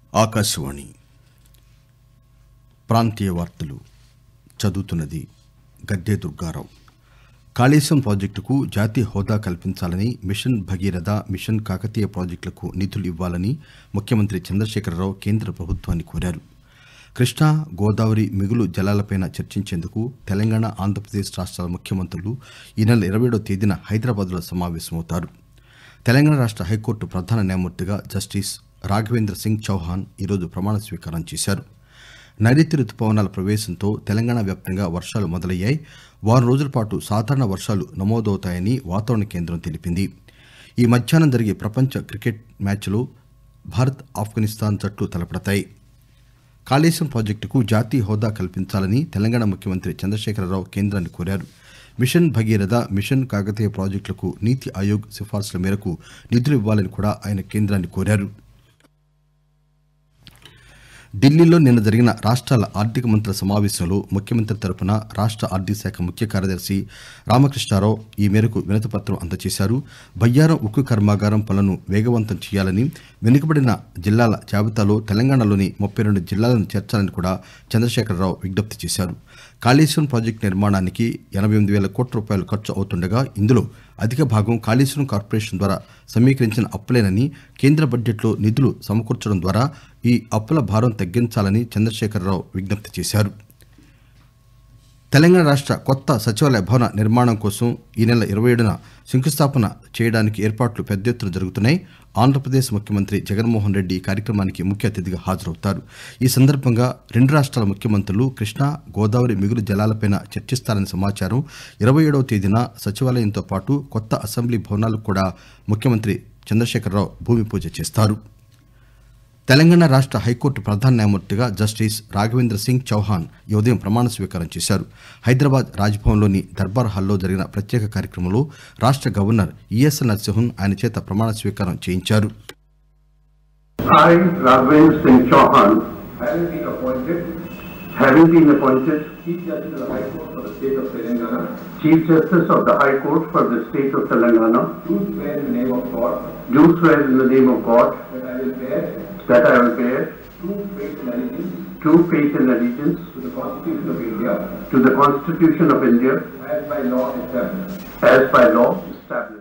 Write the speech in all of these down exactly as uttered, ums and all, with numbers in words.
ఆకాశవాణి ప్రాంతీయ వార్తలు చదువుతున్నది గద్దే దుర్గారావు. కాళేశ్వరం ప్రాజెక్టుకు జాతీయ హోదా కల్పించాలని, మిషన్ భగీరథ, మిషన్ కాకతీయ ప్రాజెక్టులకు నిధులు ఇవ్వాలని ముఖ్యమంత్రి చంద్రశేఖరరావు కేంద్ర ప్రభుత్వాన్ని కోరారు. కృష్ణా, గోదావరి మిగులు జలాలపై చర్చించేందుకు తెలంగాణ, ఆంధ్రప్రదేశ్ రాష్ట్రాల ముఖ్యమంత్రులు ఈ నెల ఇరవై ఏడవ తేదీన హైదరాబాద్లో సమావేశమవుతారు. తెలంగాణ రాష్ట్ర హైకోర్టు ప్రధాన న్యాయమూర్తిగా జస్టిస్ రాఘవేంద్ర సింగ్ చౌహాన్ ఈరోజు ప్రమాణ స్వీకారం చేశారు. నైరుతి రుతుపవనాల ప్రవేశంతో తెలంగాణ వ్యాప్తంగా వర్షాలు మొదలయ్యాయి. వారం రోజుల పాటు సాధారణ వర్షాలు నమోదవుతాయని వాతావరణ కేంద్రం తెలిపింది. ఈ మధ్యాహ్నం జరిగే ప్రపంచ క్రికెట్ మ్యాచ్లో భారత్, ఆఫ్ఘనిస్తాన్ జట్లు తలపడతాయి. కాళేశ్వరం ప్రాజెక్టుకు జాతీయ హోదా కల్పించాలని తెలంగాణ ముఖ్యమంత్రి చంద్రశేఖరరావు కేంద్రాన్ని కోరారు. మిషన్ భగీరథ, మిషన్ కాకతీయ ప్రాజెక్టులకు నీతి ఆయోగ్ సిఫార్సుల మేరకు నిధులు ఇవ్వాలని కూడా ఆయన కేంద్రాన్ని కోరారు. ఢిల్లీలో నిన్న జరిగిన రాష్ట్రాల ఆర్థిక మంత్రుల సమావేశంలో ముఖ్యమంత్రి తరపున రాష్ట్ర ఆర్థిక శాఖ ముఖ్య కార్యదర్శి రామకృష్ణారావు ఈ మేరకు వినతిపత్రం అందజేశారు. బయ్యారం ఉక్కు కర్మాగారం పనులను వేగవంతం చేయాలని, వెనుకబడిన జిల్లాల జాబితాలో తెలంగాణలోని ముప్పై రెండు జిల్లాలను చేర్చాలని కూడా చంద్రశేఖరరావు విజ్ఞప్తి చేశారు. కాళేశ్వరం ప్రాజెక్టు నిర్మాణానికి ఎనభై ఎనిమిది వేల కోట్ల రూపాయలు ఖర్చు అవుతుండగా ఇందులో అధిక భాగం కాళేశ్వరం కార్పొరేషన్ ద్వారా సమీకరించిన అప్పులేనని, కేంద్ర బడ్జెట్లో నిధులు సమకూర్చడం ద్వారా ఈ అప్పుల భారం తగ్గించాలని చంద్రశేఖరరావు విజ్ఞప్తి చేశారు. తెలంగాణ రాష్ట్ర కొత్త సచివాలయ భవన నిర్మాణం కోసం ఈ నెల ఇరవై ఏడున శంకుస్థాపన చేయడానికి ఏర్పాట్లు పెద్ద ఎత్తున జరుగుతున్నాయి. ఆంధ్రప్రదేశ్ ముఖ్యమంత్రి జగన్మోహన్ రెడ్డి ఈ కార్యక్రమానికి ముఖ్య అతిథిగా హాజరవుతారు. ఈ సందర్భంగా రెండు రాష్ట్రాల ముఖ్యమంత్రులు కృష్ణా, గోదావరి మిగులు జలాలపై చర్చిస్తారని సమాచారం. ఇరవై ఏడవ తేదీన సచివాలయంతో పాటు కొత్త అసెంబ్లీ భవనాలకు కూడా ముఖ్యమంత్రి చంద్రశేఖరరావు భూమి పూజ చేస్తారు. తెలంగాణ రాష్ట్ర హైకోర్టు ప్రధాన న్యాయమూర్తిగా జస్టిస్ రాఘవేంద్ర సింగ్ చౌహాన్ ఈ ఉదయం ప్రమాణ స్వీకారం చేశారు. హైదరాబాద్ రాజ్భవన్లోని దర్బార్ హాల్లో జరిగిన ప్రత్యేక కార్యక్రమంలో రాష్ట్ర గవర్నర్ ఈఎస్ఎల్ నరసింహన్ ఆయన చేత ప్రమాణ స్వీకారం చేయించారు. I, Raghvendra Singh Chauhan, having been appointed, having been appointed Chief Justice of the High Court for the State of Telangana, Chief Justice of the High Court for the State of Telangana, do swear in the name of God, do swear in the name of God that I will bear, that I will bear true faith and allegiance, true faith and allegiance to the Constitution of India, to the Constitution of India, as by law established, as by law established.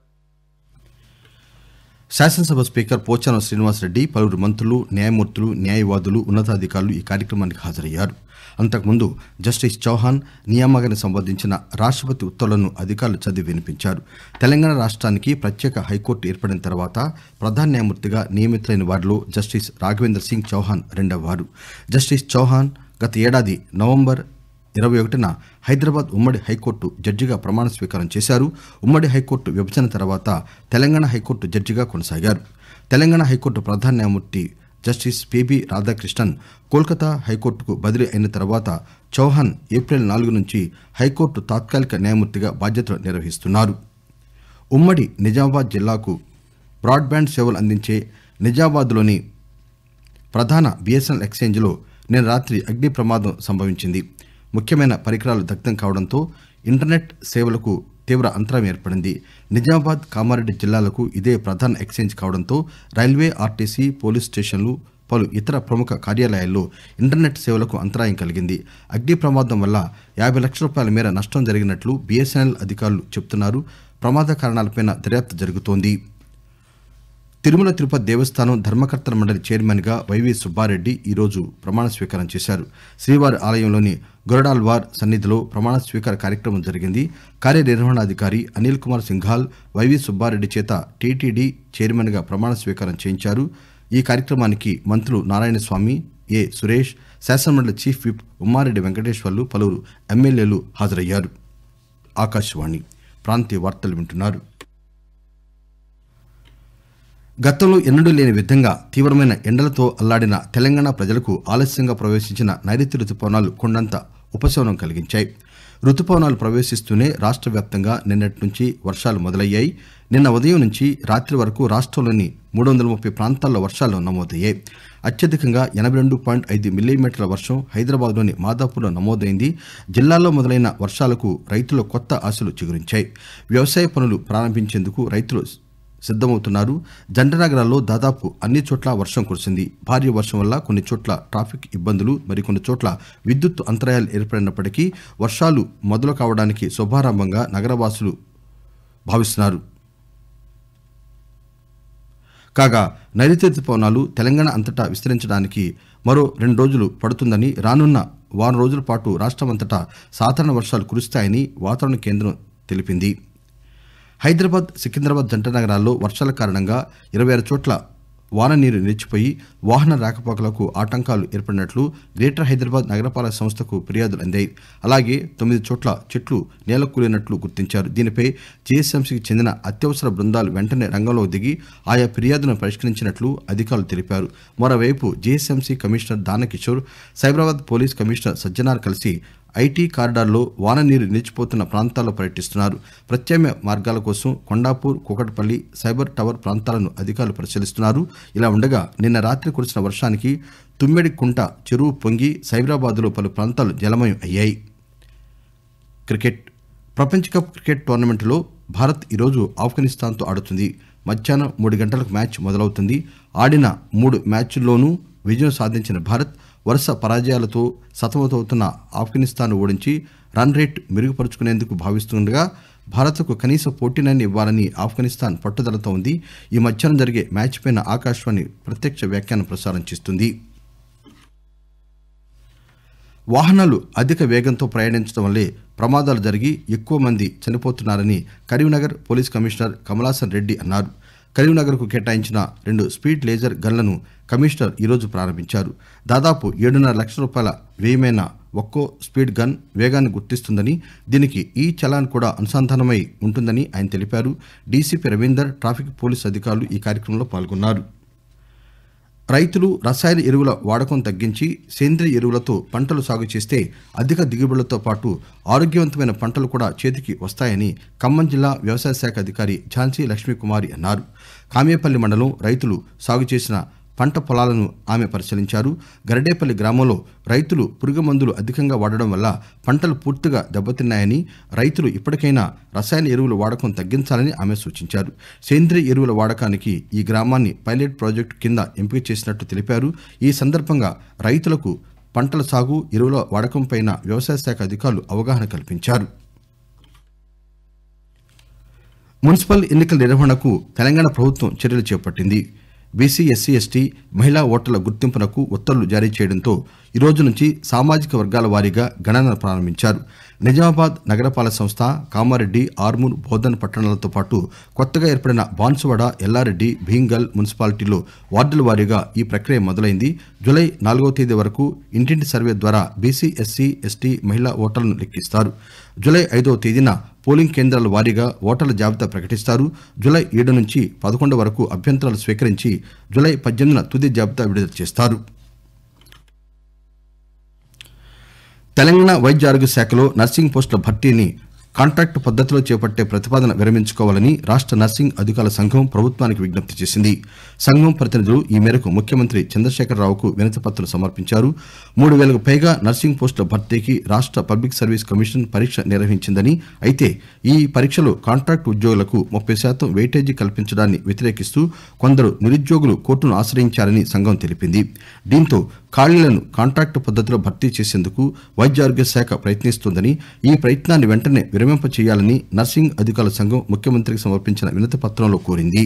శాసనసభ speaker Pocharam Srinivas Reddy, పలువురు మంత్రులు, న్యాయమూర్తులు, న్యాయవాదులు, ఉన్నతాధికారులు ఈ కార్యక్రమానికి హాజరయ్యారు. అంతకుముందు జస్టిస్ చౌహాన్ నియామకానికి సంబంధించిన రాష్ట్రపతి ఉత్తర్వులను అధికారులు చదివి వినిపించారు. తెలంగాణ రాష్ట్రానికి ప్రత్యేక హైకోర్టు ఏర్పడిన తర్వాత ప్రధాన న్యాయమూర్తిగా నియమితులైన వారిలో జస్టిస్ రాఘవేంద్ర సింగ్ చౌహాన్ రెండవ వారు. జస్టిస్ చౌహాన్ గత ఏడాది నవంబర్ ఇరవై ఒకటిన హైదరాబాద్ ఉమ్మడి హైకోర్టు జడ్జిగా ప్రమాణ స్వీకారం చేశారు. ఉమ్మడి హైకోర్టు విభజన తర్వాత తెలంగాణ హైకోర్టు జడ్జిగా కొనసాగారు. తెలంగాణ హైకోర్టు ప్రధాన న్యాయమూర్తి జస్టిస్ పిబి రాధాకృష్ణన్ కోల్కతా హైకోర్టుకు బదిలీ అయిన తర్వాత చౌహాన్ ఏప్రిల్ నాలుగు నుంచి హైకోర్టు తాత్కాలిక న్యాయమూర్తిగా బాధ్యతలు నిర్వహిస్తున్నారు. ఉమ్మడి నిజామాబాద్ జిల్లాకు బ్రాడ్బ్యాండ్ సేవలు అందించే నిజామాబాద్లోని ప్రధాన బిఎస్ఎన్ఎల్ ఎక్స్చేంజ్లో నిన్న రాత్రి అగ్ని ప్రమాదం సంభవించింది. ముఖ్యమైన పరికరాలు దగ్ధం కావడంతో ఇంటర్నెట్ సేవలకు తీవ్ర అంతరాయం ఏర్పడింది. నిజామాబాద్, కామారెడ్డి జిల్లాలకు ఇదే ప్రధాన ఎక్స్చేంజ్ కావడంతో రైల్వే, ఆర్టీసీ, పోలీస్ స్టేషన్లు, పలు ఇతర ప్రముఖ కార్యాలయాల్లో ఇంటర్నెట్ సేవలకు అంతరాయం కలిగింది. అగ్ని ప్రమాదం వల్ల యాభై లక్షల రూపాయల మేర నష్టం జరిగినట్లు బిఎస్ఎన్ఎల్ అధికారులు చెబుతున్నారు. ప్రమాద కారణాలపై దర్యాప్తు జరుగుతోంది. తిరుమల తిరుపతి దేవస్థానం ధర్మకర్తల మండలి చైర్మన్ గా వైవి సుబ్బారెడ్డి ఈరోజు ప్రమాణ స్వీకారం చేశారు. శ్రీవారి ఆలయంలోని గొరడాల్వార్ సన్నిధిలో ప్రమాణ స్వీకార కార్యక్రమం జరిగింది. కార్యనిర్వహణాధికారి అనిల్ కుమార్ సింఘాల్ వైవి సుబ్బారెడ్డి చేత టీటీడీ చైర్మన్ గా ప్రమాణ స్వీకారం చేయించారు. ఈ కార్యక్రమానికి మంత్రులు నారాయణస్వామి, ఏ సురేష్, శాసనమండలి చీఫ్ విప్ ఉమ్మారెడ్డి వెంకటేశ్వర్లు, పలువురు ఎమ్మెల్యేలు హాజరయ్యారు. ఆకాశవాణి ప్రాంతీయ వార్తలు వింటున్నారు. గతంలో ఎన్నడూ లేని విధంగా తీవ్రమైన ఎండలతో అల్లాడిన తెలంగాణ ప్రజలకు ఆలస్యంగా ప్రవేశించిన నైరుతి రుతుపవనాలు కొండంత ఉపశమనం కలిగించాయి. రుతుపవనాలు ప్రవేశిస్తూనే రాష్ట్ర వ్యాప్తంగా నిన్నటి నుంచి వర్షాలు మొదలయ్యాయి. నిన్న ఉదయం నుంచి రాత్రి వరకు రాష్ట్రంలోని మూడు వందల ముప్పై ప్రాంతాల్లో వర్షాలు నమోదయ్యాయి. అత్యధికంగా ఎనభై రెండు పాయింట్ ఐదు మిల్లీమీటర్ల వర్షం హైదరాబాద్లోని మాదాపూర్లో నమోదైంది. జిల్లాలో మొదలైన వర్షాలకు రైతులు కొత్త ఆశలు చిగురించాయి. వ్యవసాయ పనులు ప్రారంభించేందుకు రైతులు సిద్దమవుతున్నారు. జంటనగరాల్లో దాదాపు అన్ని చోట్ల వర్షం కురిసింది. భారీ వర్షం వల్ల కొన్ని చోట్ల ట్రాఫిక్ ఇబ్బందులు, మరికొన్ని చోట్ల విద్యుత్ అంతరాయాలు ఏర్పడినప్పటికీ వర్షాలు మొదలు కావడానికి శుభారంభంగా నగరవాసులు భావిస్తున్నారు. కాగా నైరుతి రుతుపవనాలు తెలంగాణ అంతటా విస్తరించడానికి మరో రెండు రోజులు పడుతుందని, రానున్న వారం రోజుల పాటు రాష్ట్రమంతటా సాధారణ వర్షాలు కురుస్తాయని వాతావరణ కేంద్రం తెలిపింది. హైదరాబాద్, సికింద్రాబాద్ జంట నగరాల్లో వర్షాల కారణంగా ఇరవై ఆరు చోట్ల వాన నీరు నిలిచిపోయి వాహన రాకపోకలకు ఆటంకాలు ఏర్పడినట్లు గ్రేటర్ హైదరాబాద్ నగరపాలక సంస్థకు ఫిర్యాదులు అందాయి. అలాగే తొమ్మిది చోట్ల చెట్లు నేలకూలినట్లు గుర్తించారు. దీనిపై జీహెచ్ఎంసీకి చెందిన అత్యవసర బృందాలు వెంటనే రంగంలోకి దిగి ఆయా ఫిర్యాదులను పరిష్కరించినట్లు అధికారులు తెలిపారు. మరోవైపు GHMC commissioner Dana Kishore, Cyberabad police commissioner Sajjanar కలిసి ఐటీ కారిడార్లో వాన నీరు నిలిచిపోతున్న ప్రాంతాల్లో పర్యటిస్తున్నారు. ప్రత్యామ్నాయ మార్గాల కోసం కొండాపూర్, కూకట్పల్లి, సైబర్ టవర్ ప్రాంతాలను అధికారులు పరిశీలిస్తున్నారు. ఇలా ఉండగా నిన్న రాత్రి కురిసిన వర్షానికి తుమ్మెడి కుంట చెరువు పొంగి సైబరాబాద్లో పలు ప్రాంతాలు జలమయం అయ్యాయి. క్రికెట్ ప్రపంచ కప్ క్రికెట్ టోర్నమెంట్లో భారత్ ఈరోజు ఆఫ్ఘనిస్తాన్తో ఆడుతుంది. మధ్యాహ్నం మూడు గంటలకు మ్యాచ్ మొదలవుతుంది. ఆడిన మూడు మ్యాచ్ల్లోనూ విజయం సాధించిన భారత్ వరుస పరాజయాలతో సతమతమవుతున్న ఆఫ్ఘనిస్తాన్ ఓడించి రన్ రేట్ మెరుగుపరుచుకునేందుకు భావిస్తుండగా భారత్కు కనీస పోటీనైనా ఇవ్వాలని ఆఫ్ఘనిస్తాన్ పట్టుదలతో ఉంది. ఈ మధ్యాహ్నం జరిగే మ్యాచ్ పైన ఆకాశవాణి ప్రత్యక్ష వ్యాఖ్యానం ప్రసారం చేస్తుంది. వాహనాలు అధిక వేగంతో ప్రయాణించడం వల్లే ప్రమాదాలు జరిగి ఎక్కువ మంది చనిపోతున్నారని కరీంనగర్ పోలీస్ కమిషనర్ కమలాసన్ రెడ్డి అన్నారు. కరీంనగర్కు కేటాయించిన రెండు స్పీడ్ లేజర్ గన్లను కమిషనర్ ఈరోజు ప్రారంభించారు. దాదాపు ఏడున్నర లక్షల రూపాయల వ్యయమైన ఒక్కో స్పీడ్ గన్ వేగాన్ని గుర్తిస్తుందని, దీనికి ఈ చలాన్ కూడా అనుసంధానమై ఉంటుందని ఆయన తెలిపారు. డీసీపీ రవీందర్, ట్రాఫిక్ పోలీసు అధికారులు ఈ కార్యక్రమంలో పాల్గొన్నారు. రైతులు రసాయన ఎరువుల వాడకం తగ్గించి సేంద్రియ ఎరువులతో పంటలు సాగు చేస్తే అధిక దిగుబడులతో పాటు ఆరోగ్యవంతమైన పంటలు కూడా చేతికి వస్తాయని ఖమ్మం జిల్లా వ్యవసాయ శాఖ అధికారి ఝాన్సీ లక్ష్మీకుమారి అన్నారు. కామేపల్లి మండలం రైతులు సాగు చేసిన పంట పొలాలను ఆమె పరిశీలించారు. గరడేపల్లి గ్రామంలో రైతులు పురుగు మందులు అధికంగా వాడడం వల్ల పంటలు పూర్తిగా దెబ్బతిన్నాయని, రైతులు ఇప్పటికైనా రసాయన ఎరువుల వాడకం తగ్గించాలని ఆమె సూచించారు. సేంద్రియ ఎరువుల వాడకానికి ఈ గ్రామాన్ని పైలట్ ప్రాజెక్టు కింద ఎంపిక చేసినట్టు తెలిపారు. ఈ సందర్భంగా రైతులకు పంటల సాగు, ఎరువుల వాడకంపై వ్యవసాయ శాఖ అధికారులు అవగాహన కల్పించారు. మున్సిపల్ ఎన్నికల నిర్వహణకు తెలంగాణ ప్రభుత్వం చర్యలు చేపట్టింది. బీసీ, ఎస్సీ, ఎస్టీ, మహిళా ఓటర్ల గుర్తింపునకు ఉత్తర్వులు జారీ చేయడంతో ఈ రోజు నుంచి సామాజిక వర్గాల వారీగా గణన ప్రారంభించారు. నిజామాబాద్ నగరపాలక సంస్థ, కామారెడ్డి, ఆర్మూర్, బోధన్ పట్టణాలతో పాటు కొత్తగా ఏర్పడిన బాన్సువాడ, ఎల్లారెడ్డి, భీంగల్ మున్సిపాలిటీలో వార్డుల వారీగా ఈ ప్రక్రియ మొదలైంది. జూలై నాలుగవ తేదీ వరకు ఇంటింటి సర్వే ద్వారా బీసీ, ఎస్సీ, ఎస్టీ, మహిళా ఓటర్లను లెక్కిస్తారు. జూలై ఐదవ తేదీన పోలింగ్ కేంద్రాల వారీగా ఓటర్ల జాబితా ప్రకటిస్తారు. జూలై ఏడు నుంచి పదకొండు వరకు అభ్యంతరాలు స్వీకరించి జూలై పద్దెనిమిదిన తుది జాబితా విడుదల చేస్తారు. తెలంగాణ వైద్య ఆరోగ్య శాఖలో నర్సింగ్ పోస్టుల భర్తీని కాంట్రాక్టు పద్దతిలో చేపట్టే ప్రతిపాదన విరమించుకోవాలని రాష్ట నర్సింగ్ అధికారుల సంఘం ప్రభుత్వానికి విజ్ఞప్తి చేసింది. సంఘం ప్రతినిధులు ఈ మేరకు ముఖ్యమంత్రి చంద్రశేఖరరావుకు వినతిపత్రం సమర్పించారు. మూడు వేలకు పైగా నర్సింగ్ పోస్టుల భర్తీకి రాష్ట పబ్లిక్ సర్వీస్ కమిషన్ పరీక్ష నిర్వహించిందని, అయితే ఈ పరీక్షలో కాంట్రాక్టు ఉద్యోగులకు ముప్పై శాతం వెయిటేజీ కల్పించడాన్ని వ్యతిరేకిస్తూ కొందరు నిరుద్యోగులు కోర్టును ఆశ్రయించారని సంఘం తెలిపింది. దీంతో ఖాళీలను కాంట్రాక్టు పద్దతిలో భర్తీ చేసేందుకు వైద్య ఆరోగ్య శాఖ ప్రయత్నిస్తోందని, ఈ ప్రయత్నాన్ని వెంటనే విరమింప చేయాలని నర్సింగ్ అధికారుల సంఘం ముఖ్యమంత్రికి సమర్పించిన వినతి పత్రంలో కోరింది.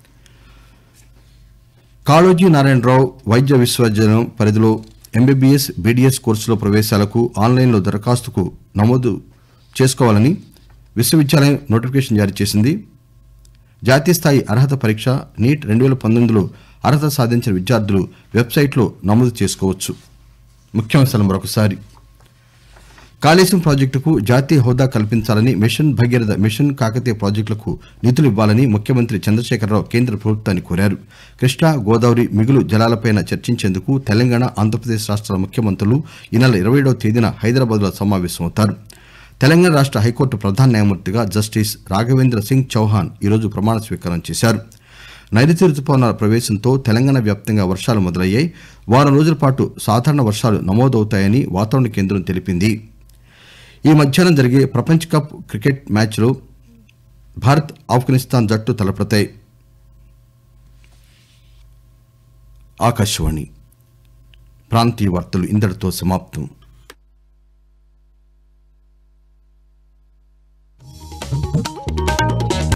కాళోజీ నారాయణరావు వైద్య విశ్వవిద్యాలయం పరిధిలో ఎంబీబీఎస్, బీడీఎస్ కోర్సులో ప్రవేశాలకు ఆన్లైన్లో దరఖాస్తుకు నమోదు చేసుకోవాలని విశ్వవిద్యాలయం నోటిఫికేషన్ జారీ చేసింది. జాతీయ స్థాయి అర్హత పరీక్ష నీట్ రెండు వేల పంతొమ్మిదిలో అర్హత సాధించిన విద్యార్థులు వెబ్సైట్లో నమోదు చేసుకోవచ్చు. ముఖ్యాంశాలు మరొకసారి. కాళేశ్వరం ప్రాజెక్టుకు జాతీయ హోదా కల్పించాలని, మిషన్ భగీరథ, మిషన్ కాకతీయ ప్రాజెక్టులకు నిధులు ఇవ్వాలని ముఖ్యమంత్రి చంద్రశేఖరరావు కేంద్ర ప్రభుత్వాన్ని కోరారు. కృష్ణా, గోదావరి మిగులు జలాలపై చర్చించేందుకు తెలంగాణ, ఆంధ్రప్రదేశ్ రాష్ట్రాల ముఖ్యమంత్రులు ఈ నెల ఇరవై ఏడవ తేదీన హైదరాబాద్లో సమావేశమవుతారు. తెలంగాణ రాష్ట హైకోర్టు ప్రధాన న్యాయమూర్తిగా జస్టిస్ రాఘవేంద్ర సింగ్ చౌహాన్ ఈరోజు ప్రమాణ స్వీకారం చేశారు. నైరుతి రుతుపవనాల ప్రవేశంతో తెలంగాణ వ్యాప్తంగా వర్షాలు మొదలయ్యాయి. వారం రోజుల పాటు సాధారణ వర్షాలు నమోదవుతాయని వాతావరణ కేంద్రం తెలిపింది. ఈ మధ్యాహ్నం జరిగే ప్రపంచ కప్ క్రికెట్ మ్యాచ్లో భారత్, ఆఫ్ఘనిస్తాన్ జట్టు తలపడతాయి. ఆకాశవాణి ప్రాంతీయ వార్తలు ఇంతటితో సమాప్తం.